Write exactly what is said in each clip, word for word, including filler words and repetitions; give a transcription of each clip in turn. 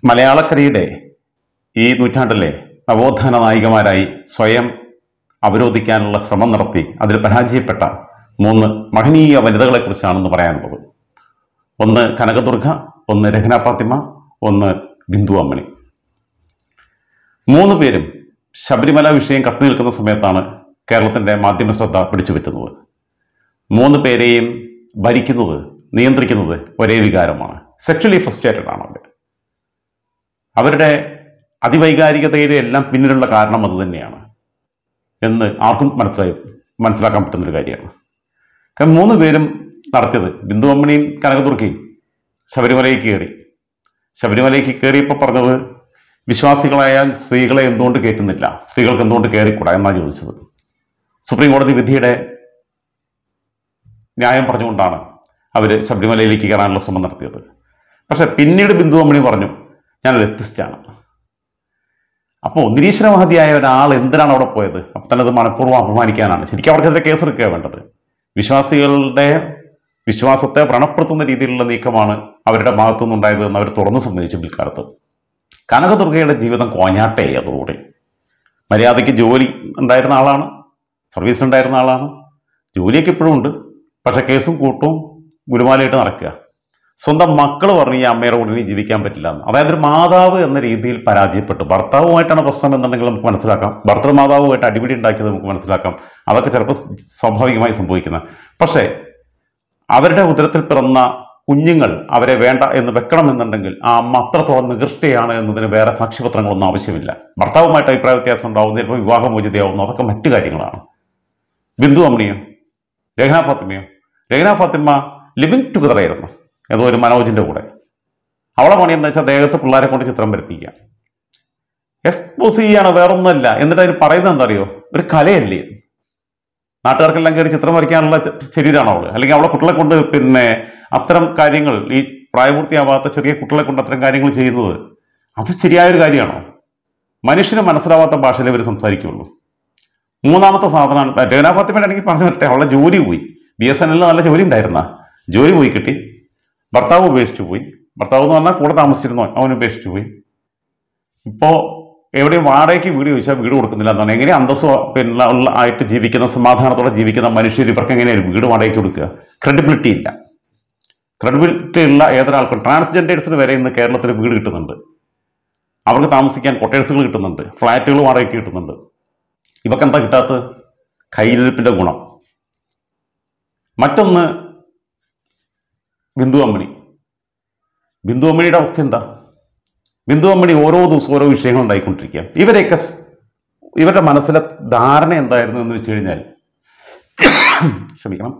മലയാളക്കരയുടെ ഈ നൂറ്റാണ്ടിലെ നവോത്ഥാന നായികമാരായി സ്വയം അവരോധിക്കാനുള്ള ശ്രമം നടത്തി അതിൽ പരാജയപ്പെട്ട മൂന്ന് മഹനീയ വനിതകളെക്കുറിച്ചാണെന്ന് പറയാനുള്ളത്. ഒന്ന് കനകദുർഗ, ഒന്ന് രഹ്ന ഫാത്തിമ, ഒന്ന് ബിന്ദു അമ്മണി. മൂന്ന് പേരും ശബരിമല വിഷയം കത്തി നിൽക്കുന്ന സമയത്താണ് കേരളത്തിൻ്റെ മാധ്യമ ശ്രദ്ധ പിടിച്ചുപറ്റുന്നത്. മൂന്ന് പേരെയും ഭരിക്കുന്നത്, നിയന്ത്രിക്കുന്നത് ഒരേ വികാരമാണ്. സെക്ഷലി ഫ്രസ്ട്രേറ്റഡ് ആണ് അവർ. അവരുടെ അതിവൈകാരികതയുടെ എല്ലാം പിന്നിലുള്ള കാരണം അത് തന്നെയാണ് എന്ന് ആർക്കും മനസ്സിലായി മനസ്സിലാക്കാൻ പറ്റുന്നൊരു കാര്യമാണ്. കാരണം മൂന്ന് പേരും നടത്തിയത്, ബിന്ദു അമ്മണിയും കനകദുർഗയും ശബരിമലയ്ക്ക് കയറി. ശബരിമലയ്ക്ക് കയറിയപ്പോൾ പറഞ്ഞത് വിശ്വാസികളായ സ്ത്രീകളെ എന്തുകൊണ്ട് കയറ്റുന്നില്ല, സ്ത്രീകൾക്ക് എന്തുകൊണ്ട് കയറിക്കൂടാ എന്നാണ് ചോദിച്ചത്. സുപ്രീം കോടതി വിധിയുടെ ന്യായം പറഞ്ഞുകൊണ്ടാണ് അവർ ശബരിമലയിലേക്ക് കയറാനുള്ള ശ്രമം നടത്തിയത്. പക്ഷെ പിന്നീട് ബിന്ദു അമ്മണി പറഞ്ഞു, ഞാനൊരു എത്തിസ്റ്റാണ്. അപ്പോൾ നിരീശ്വരവാദിയായ ഒരാൾ എന്തിനാണ് അവിടെ പോയത്? അപ്പം തന്നെ അത് മനഃപൂർവ്വം അപമാനിക്കാനാണ്. ശരിക്കും അവർക്കെതിരെ കേസെടുക്കുക വേണ്ടത്. വിശ്വാസികളുടെ വിശ്വാസത്തെ വ്രണപ്പെടുത്തുന്ന രീതിയിലുള്ള നീക്കമാണ് അവരുടെ ഭാഗത്തുനിന്നുണ്ടായത് എന്ന് അവർ തുറന്നു സമ്മതിച്ചു പിൽക്കാലത്ത്. കനകദുർഗയുടെ ജീവിതം കോഞ്ഞാട്ടയായി. അതോടെ മര്യാദയ്ക്ക് ജോലി ഉണ്ടായിരുന്ന ആളാണ്, സർവീസ് ഉണ്ടായിരുന്ന ആളാണ്, ജോലിയൊക്കെ ഇപ്പോഴും ഉണ്ട്. പക്ഷെ കേസും കൂട്ടും ഗുരുമാലയിട്ട് നടക്കുക. സ്വന്തം മക്കൾ പറഞ്ഞ് ഈ അമ്മയുടെ കൂടെ ഇനി ജീവിക്കാൻ പറ്റില്ല എന്ന്. അതായത് ഒരു മാതാവ് എന്ന രീതിയിൽ പരാജയപ്പെട്ടു. ഭർത്താവുമായിട്ടാണ് പ്രശ്നം എന്നുണ്ടെങ്കിൽ നമുക്ക് മനസ്സിലാക്കാം, ഭർത്തൃമാതാവുമായിട്ട് അടിപിടി ഉണ്ടാക്കിയത് നമുക്ക് മനസ്സിലാക്കാം. അതൊക്കെ ചിലപ്പോൾ സ്വാഭാവികമായി സംഭവിക്കുന്നത്. പക്ഷേ അവരുടെ ഉദരത്തിൽ പിറന്ന കുഞ്ഞുങ്ങൾ അവരെ വേണ്ട എന്ന് വെക്കണമെന്നുണ്ടെങ്കിൽ ആ അമ്മ അത്രത്തോളം നികൃഷ്ടയാണ് എന്നതിന് വേറെ സാക്ഷ്യപത്രങ്ങളൊന്നും ആവശ്യമില്ല. ഭർത്താവുമായിട്ട് അഭിപ്രായ വ്യത്യാസം ഉണ്ടാവും, ചിലപ്പോൾ വിവാഹമോചിതയാവുന്നു, അതൊക്കെ മറ്റു കാര്യങ്ങളാണ്. ബിന്ദു അമ്മണിയോ രഹ്ന ഫാത്തിമയോ? രഹ്ന ഫാത്തിമ ലിവിങ് ടുഗദർ ആയിരുന്നു ഏതോ ഒരു മനോജിൻ്റെ കൂടെ. അവളെ പണി എന്താ വെച്ചാൽ ദേഹത്ത് പിള്ളേരെ കൊണ്ട് ചിത്രം വരപ്പിക്കുക, എക്സ്പോസ് ചെയ്യാണ്, വേറൊന്നുമല്ല. എന്നിട്ട് അതിന് പറയുന്നത് എന്താ അറിയോ? ഒരു കലയല്ലേ, നാട്ടുകാർക്കെല്ലാം കയറി ചിത്രം വരയ്ക്കാനുള്ള ശരീരമാണോ അവള്? അല്ലെങ്കിൽ അവളെ കുട്ടികളെ കൊണ്ട് പിന്നെ അത്തരം കാര്യങ്ങൾ, ഈ പ്രായപൂർത്തിയാവാത്ത ചെറിയ കുട്ടികളെ കൊണ്ട് അത്തരം കാര്യങ്ങൾ ചെയ്യുന്നത് അത് ശരിയായൊരു കാര്യമാണോ? മനുഷ്യന് മനസ്സിലാവാത്ത ഭാഷയിൽ ഇവർ സംസാരിക്കുകയുള്ളൂ. മൂന്നാമത്തെ സാധനമാണ് രഹ്ന ഫാത്തിമയുടെ. ആണെങ്കിൽ പറഞ്ഞു പറ്റേ, അവളെ ജോലി പോയി. ബി എസ് എൻ എല്ലിൽ നല്ല ജോലി ഉണ്ടായിരുന്ന, ജോലി പോയി കിട്ടി. ഭർത്താവ് ഉപേക്ഷിച്ചു പോയി. ഭർത്താവ് എന്ന് പറഞ്ഞാൽ കൂടെ താമസിച്ചിരുന്നോ, അവൻ ഉപേക്ഷിച്ചു പോയി. ഇപ്പോൾ എവിടെയും വാടകയ്ക്ക് വീട് ചോദിച്ചാൽ വീട് കൊടുക്കുന്നില്ല എന്നാണ്. എങ്ങനെ അന്തസ്സ് പിന്നെ ഉള്ള ആയിട്ട് ജീവിക്കുന്ന, സമാധാനത്തോടെ ജീവിക്കുന്ന മനുഷ്യർ ഇവർക്ക് എങ്ങനെയാണ് വീട് വാടകയ്ക്ക് കൊടുക്കുക? ക്രെഡിബിലിറ്റി ഇല്ല. ക്രെഡിബിലിറ്റി ഉള്ള ഏതൊരാൾക്കും, ട്രാൻസ്ജെൻഡേഴ്സിന് വരെ ഇന്ന് കേരളത്തിൽ വീട് കിട്ടുന്നുണ്ട്, അവർക്ക് താമസിക്കാൻ കൊട്ടേഴ്സുകൾ കിട്ടുന്നുണ്ട്, ഫ്ലാറ്റുകൾ വാടകയ്ക്ക് കിട്ടുന്നുണ്ട്. ഇവർക്ക് എന്താ കിട്ടാത്തത്? കയ്യിലിരിപ്പിൻ്റെ ഗുണം. മറ്റൊന്ന് ബിന്ദു അമ്മണി. ബിന്ദു അമ്മണിയുടെ അവസ്ഥ എന്താ? ബിന്ദു അമ്മണി ഓരോ ദിവസവും ഓരോ വിഷയങ്ങൾ ഉണ്ടായിക്കൊണ്ടിരിക്കുക. ഇവരെയൊക്കെ ഇവരുടെ മനസ്സിലെ ധാരണ എന്തായിരുന്നു എന്ന് വെച്ച് കഴിഞ്ഞാൽ, ക്ഷമിക്കണം,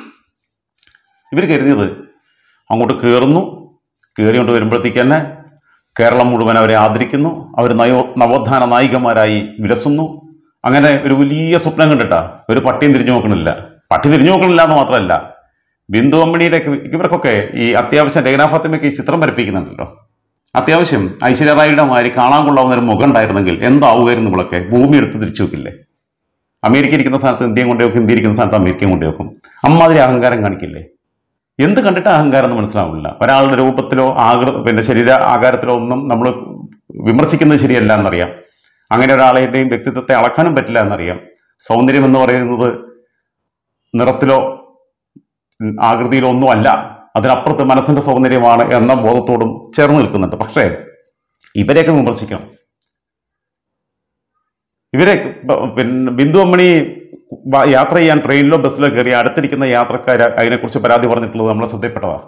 ഇവർ കരുതിയത് അങ്ങോട്ട് കയറുന്നു, കയറിക്കൊണ്ട് വരുമ്പോഴത്തേക്ക് തന്നെ കേരളം മുഴുവൻ അവരെ ആദരിക്കുന്നു, അവർ നയോ നവോത്ഥാന നായികമാരായി വിലസുന്നു. അങ്ങനെ ഒരു വലിയ സ്വപ്നം കണ്ടിട്ടാ. ഒരു പട്ടിയും തിരിഞ്ഞു നോക്കണില്ല. പട്ടി തിരിഞ്ഞു നോക്കണില്ല എന്ന് മാത്രമല്ല, ബിന്ദു അമ്മണിയുടെ ഇവർക്കൊക്കെ ഈ അത്യാവശ്യം രഹ്ന ഫാത്തിമയ്ക്ക് ഈ ചിത്രം വരപ്പിക്കുന്നുണ്ടല്ലോ, അത്യാവശ്യം ഐശ്വര്യ റായിയുടെ മാതിരി കാണാൻ കൊള്ളാവുന്ന ഒരു മുഖം ഉണ്ടായിരുന്നെങ്കിൽ എന്താവുമായിരുന്നു? ഇവളൊക്കെ ഭൂമി എടുത്ത് തിരിച്ചു വെക്കില്ലേ? അമേരിക്ക ഇരിക്കുന്ന സ്ഥാനത്ത് ഇന്ത്യയും കൊണ്ടുവെക്കും, ഇന്ത്യ ഇരിക്കുന്ന സ്ഥാനത്ത് അമേരിക്കയും കൊണ്ടുവെക്കും. അമ്മാതിരി അഹങ്കാരം കാണിക്കില്ലേ? എന്ത് കണ്ടിട്ട് അഹങ്കാരം എന്ന് മനസ്സിലാവില്ല. ഒരാളുടെ രൂപത്തിലോ ആകൃ പിന്നെ ശരീര ആകാരത്തിലോ ഒന്നും നമ്മൾ വിമർശിക്കുന്നത് ശരിയല്ല എന്നറിയാം. അങ്ങനെ ഒരാളുടെയും വ്യക്തിത്വത്തെ അളക്കാനും പറ്റില്ല എന്നറിയാം. സൗന്ദര്യം എന്ന് പറയുന്നത് നിറത്തിലോ ആകൃതിയിലോ ഒന്നും അല്ല, അതിനപ്പുറത്ത് മനസ്സിൻ്റെ സൗന്ദര്യമാണ് എന്ന ബോധത്തോടും ചേർന്ന് നിൽക്കുന്നുണ്ട്. പക്ഷേ ഇവരെയൊക്കെ വിമർശിക്കണം. ഇവരെ പിന്നെ ബിന്ദു അമ്മണി യാത്ര ചെയ്യാൻ ട്രെയിനിലോ ബസ്സിലോ കയറി അടുത്തിരിക്കുന്ന യാത്രക്കാർ അതിനെക്കുറിച്ച് പരാതി പറഞ്ഞിട്ടുള്ളത് നമ്മളെ ശ്രദ്ധയിൽപ്പെട്ടതാണ്.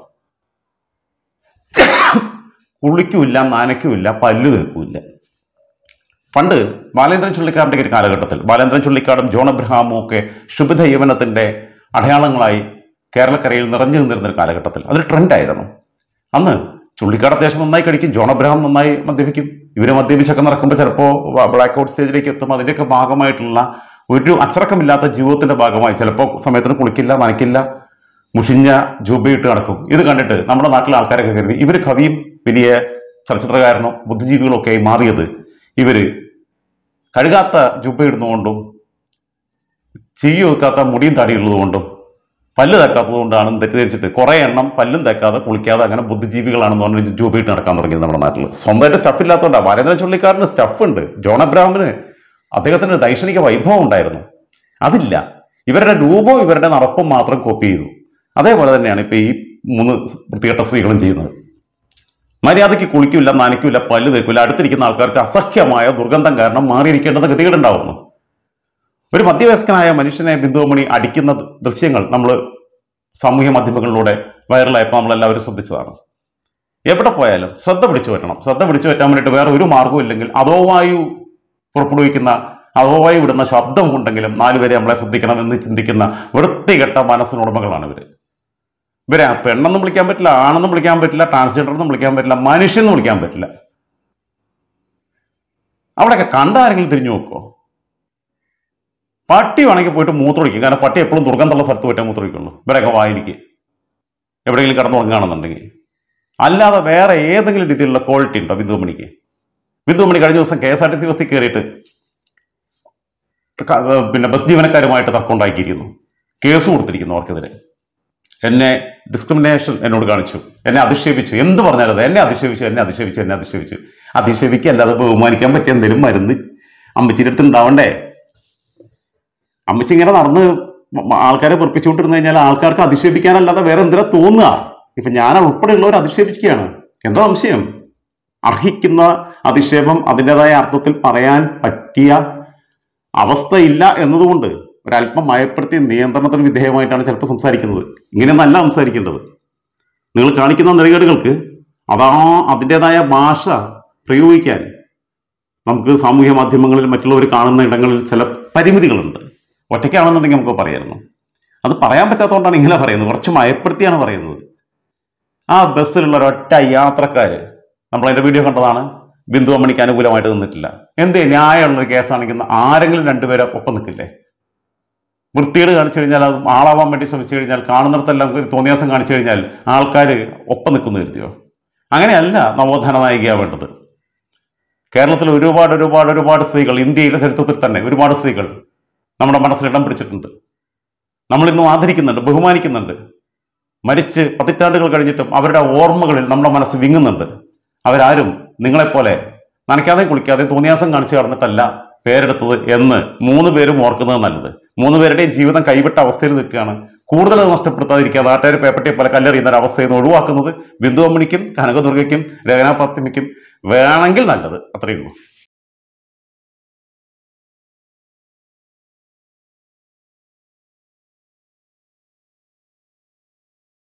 കുളിക്കൂല്ല, നനയ്ക്കൂല്ല, പല്ലു തേക്കൂല്ല. പണ്ട് ബാലേന്ദ്രൻ ചുള്ളിക്കാടിൻ്റെ ഒരു കാലഘട്ടത്തിൽ, ബാലേന്ദ്രൻ ചുള്ളിക്കാടും ജോൺ അബ്രഹാമും ഒക്കെ ശുഭിത യൗവനത്തിൻ്റെ അടയാളങ്ങളായി കേരളക്കരയിൽ നിറഞ്ഞു നിന്നിരുന്നൊരു കാലഘട്ടത്തിൽ അതൊരു ട്രെൻഡായിരുന്നു. അന്ന് ചുള്ളിക്കാട് അത്യാവശ്യം നന്നായി കഴിക്കും, ജോൺ അബ്രഹാം നന്നായി മദ്യപിക്കും. ഇവർ മദ്യപിച്ചൊക്കെ നടക്കുമ്പോൾ ചിലപ്പോൾ ബ്ലാക്ക് ഔട്ട് സ്റ്റേജിലേക്ക് എത്തും. അതിൻ്റെയൊക്കെ ഭാഗമായിട്ടുള്ള ഒരു അച്ചടക്കമില്ലാത്ത ജീവിതത്തിൻ്റെ ഭാഗമായി ചിലപ്പോൾ സമയത്തിന് കുളിക്കില്ല, നനയ്ക്കില്ല, മുഷിഞ്ഞ ജൂബയിട്ട് നടക്കും. ഇത് കണ്ടിട്ട് നമ്മുടെ നാട്ടിലെ ആൾക്കാരൊക്കെ കരുതി ഇവർ കവിയും വലിയ ചലച്ചിത്രകാരനോ ബുദ്ധിജീവികളോ ഒക്കെ ആയി മാറിയത് ഇവർ കഴുകാത്ത ജുബ ഇടുന്നതുകൊണ്ടും ചെയ്യ വെക്കാത്ത മുടിയും താടിയുള്ളത് കൊണ്ടും പല്ല് തേക്കാത്തത് കൊണ്ടാണ് തെറ്റിദ്ധരിച്ചിട്ട് കുറേ എണ്ണം പല്ലും തേക്കാതെ കുളിക്കാതെ അങ്ങനെ ബുദ്ധിജീവികളാണെന്ന് പറഞ്ഞ് ജൂബിയിട്ട് നടക്കാൻ തുടങ്ങിയത് നമ്മുടെ നാട്ടിൽ. സ്വന്തമായിട്ട് സ്റ്റഫ് ഇല്ലാത്തതുകൊണ്ടാണ്. വരേന്ദ്രൻ ചുള്ളിക്കാരന് സ്റ്റഫ് ഉണ്ട്, ജോൺ അബ്രാമിന് അദ്ദേഹത്തിന് ദൈക്ഷണിക വൈഭവം ഉണ്ടായിരുന്നു, അതില്ല. ഇവരുടെ രൂപവും ഇവരുടെ നടപ്പും മാത്രം കോപ്പി ചെയ്തു. അതേപോലെ തന്നെയാണ് ഇപ്പൊ ഈ മൂന്ന് വൃത്തികെട്ട സ്ത്രീകളും ചെയ്യുന്നത്. മര്യാദയ്ക്ക് കുളിക്കില്ല, നനയ്ക്കില്ല, പല്ല് തേക്കില്ല, അടുത്തിരിക്കുന്ന ആൾക്കാർക്ക് അസഹ്യമായ ദുർഗന്ധം കാരണം മാറിയിരിക്കേണ്ടത് ഗതികേടുണ്ടാവുന്നു. ഒരു മധ്യവയസ്കനായ മനുഷ്യനെ ബിന്ദുമണി അടിക്കുന്ന ദൃശ്യങ്ങൾ നമ്മൾ സാമൂഹ്യ മാധ്യമങ്ങളിലൂടെ വൈറലായപ്പോൾ നമ്മളെല്ലാവരും ശ്രദ്ധിച്ചതാണ്. എവിടെ പോയാലും ശ്രദ്ധ പിടിച്ചു പറ്റണം. ശ്രദ്ധ പിടിച്ചു പറ്റാൻ വേണ്ടിയിട്ട് വേറെ ഒരു മാർഗ്ഗവും ഇല്ലെങ്കിൽ അധോവായു പുറപ്പെടുവിക്കുന്ന അധോവായു വിടുന്ന ശബ്ദം ഉണ്ടെങ്കിലും നാലുപേരെ നമ്മളെ ശ്രദ്ധിക്കണം എന്ന് ചിന്തിക്കുന്ന വൃത്തികെട്ട മനസ്സിനുടമകളാണ് ഇവർ. ഇവരെ പെണ്ണെന്നും വിളിക്കാൻ പറ്റില്ല, ആണെന്നും വിളിക്കാൻ പറ്റില്ല, ട്രാൻസ്ജെൻഡർ എന്നും വിളിക്കാൻ പറ്റില്ല, മനുഷ്യനെന്ന് വിളിക്കാൻ പറ്റില്ല. അവിടെയൊക്കെ കണ്ടാരെങ്കിലും തിരിഞ്ഞു നോക്കുമോ? പട്ടി വേണമെങ്കിൽ പോയിട്ട് മൂത്രമൊഴിക്കും. കാരണം പട്ടി എപ്പോഴും ദുർഗന്ധമുള്ള സ്ഥലത്ത് പോയിട്ടേ മൂത്രമൊഴിക്കുള്ളൂ. ഇവരൊക്കെ വായിരിക്കും എവിടെയെങ്കിലും കിടന്നുറങ്ങുകയാണെന്നുണ്ടെങ്കിൽ. അല്ലാതെ വേറെ ഏതെങ്കിലും രീതിയിലുള്ള ക്വാളിറ്റി ഉണ്ടോ ബിന്ദുമണിക്ക്? ബിന്ദുമണി കഴിഞ്ഞ ദിവസം K S R T C ബസ്സിൽ കയറിയിട്ട് പിന്നെ ബസ് ജീവനക്കാരുമായിട്ട് തർക്കം ഉണ്ടാക്കിയിരിക്കുന്നു, കേസ് കൊടുത്തിരിക്കുന്നു അവർക്കെതിരെ. എന്നെ ഡിസ്ക്രിമിനേഷൻ എന്നോട് കാണിച്ചു, എന്നെ അധിക്ഷേപിച്ചു, എന്ത് പറഞ്ഞാലും എന്നെ അധിക്ഷേപിച്ചു എന്നെ അധിക്ഷേപിച്ചു എന്നെ അധിക്ഷേപിച്ചു അധിക്ഷേപിക്കുക അല്ലാതെ ബഹുമാനിക്കാൻ പറ്റിയ എന്തെങ്കിലും മരുന്ന് അമ്മച്ചിയുടെ അടുത്ത് ഉണ്ടാവണ്ടേ? അമ്മച്ചി ഇങ്ങനെ നടന്ന് ആൾക്കാരെ വെറുപ്പിച്ചുകൊണ്ടിരുന്നു കഴിഞ്ഞാൽ ആൾക്കാർക്ക് അധിക്ഷേപിക്കാനല്ലാതെ വേറെ എന്തിനാ തോന്നുക? ഇപ്പൊ ഞാൻ ഉൾപ്പെടെയുള്ളവർ അധിക്ഷേപിക്കുകയാണ്. എന്താ സംശയം? അർഹിക്കുന്ന അധിക്ഷേപം അതിൻ്റെതായ അർത്ഥത്തിൽ പറയാൻ പറ്റിയ അവസ്ഥയില്ല എന്നതുകൊണ്ട് ഒരല്പം മയപ്പെടുത്തി നിയന്ത്രണത്തിന് വിധേയമായിട്ടാണ് ചിലപ്പോൾ സംസാരിക്കുന്നത്. ഇങ്ങനെയൊന്നല്ല സംസാരിക്കേണ്ടത്. നിങ്ങൾ കാണിക്കുന്ന നെറികേടുകൾക്ക് അതാ അതിൻ്റെതായ ഭാഷ പ്രയോഗിക്കാൻ നമുക്ക് സാമൂഹ്യ മാധ്യമങ്ങളിൽ മറ്റുള്ളവർ കാണുന്ന ഇടങ്ങളിൽ ചില പരിമിതികളുണ്ട്. ഒറ്റയ്ക്കാണെന്നുണ്ടെങ്കിൽ നമുക്ക് പറയായിരുന്നു. അത് പറയാൻ പറ്റാത്തതുകൊണ്ടാണ് ഇങ്ങനെ പറയുന്നത്. കുറച്ച് മയപ്പെടുത്തിയാണ് പറയുന്നത്. ആ ബസ്സിലുള്ള ഒരൊറ്റ യാത്രക്കാർ, നമ്മളതിൻ്റെ വീഡിയോ കണ്ടതാണ്, ബിന്ദുമണിക്ക് അനുകൂലമായിട്ട് നിന്നിട്ടില്ല. എന്തേ ന്യായമുള്ളൊരു കേസാണെങ്കിൽ ആരെങ്കിലും രണ്ടുപേരെ ഒപ്പം നിൽക്കില്ലേ? വൃത്തികേട് കാണിച്ചു കഴിഞ്ഞാൽ അത് ആളാവാൻ വേണ്ടി ശ്രമിച്ചു കഴിഞ്ഞാൽ കാണുന്നിടത്തെല്ലാം തോന്നിയാസം കാണിച്ചു കഴിഞ്ഞാൽ ആൾക്കാർ ഒപ്പം നിൽക്കുന്നു കരുതിയോ? അങ്ങനെയല്ല നവോത്ഥാന നായികയാവേണ്ടത്. കേരളത്തിൽ ഒരുപാട് ഒരുപാട് ഒരുപാട് സ്ത്രീകൾ, ഇന്ത്യയിലെ ചരിത്രത്തിൽ തന്നെ ഒരുപാട് സ്ത്രീകൾ നമ്മുടെ മനസ്സിൽ ഇടം പിടിച്ചിട്ടുണ്ട്. നമ്മളിന്നും ആദരിക്കുന്നുണ്ട്, ബഹുമാനിക്കുന്നുണ്ട്. മരിച്ച് പതിറ്റാണ്ടുകൾ കഴിഞ്ഞിട്ടും അവരുടെ ഓർമ്മകളിൽ നമ്മുടെ മനസ്സ് വിങ്ങുന്നുണ്ട്. അവരാരും നിങ്ങളെപ്പോലെ നനയ്ക്കാതെയും കുളിക്കാതെയും തോന്നിയാസം കാണിച്ചു നടന്നിട്ടല്ല പേരെടുത്തത് എന്ന് മൂന്ന് പേരും ഓർക്കുന്നത് നല്ലത്. മൂന്ന് പേരുടെയും ജീവിതം കൈവിട്ട അവസ്ഥയിൽ നിൽക്കുകയാണ്. കൂടുതൽ നഷ്ടപ്പെടുത്താതിരിക്കുക, നാട്ടുകാർ പേപ്പട്ടിയെ പോലെ കല്ലെറിയുന്ന ഒരു അവസ്ഥയിൽ നിന്ന് ഒഴിവാക്കുന്നത് ബിന്ദുമണിക്കും കനകദുർഗയ്ക്കും രചനാ ഫാത്തിമയ്ക്കും വേണമെങ്കിൽ നല്ലത്. അത്രയേ ഉള്ളൂ.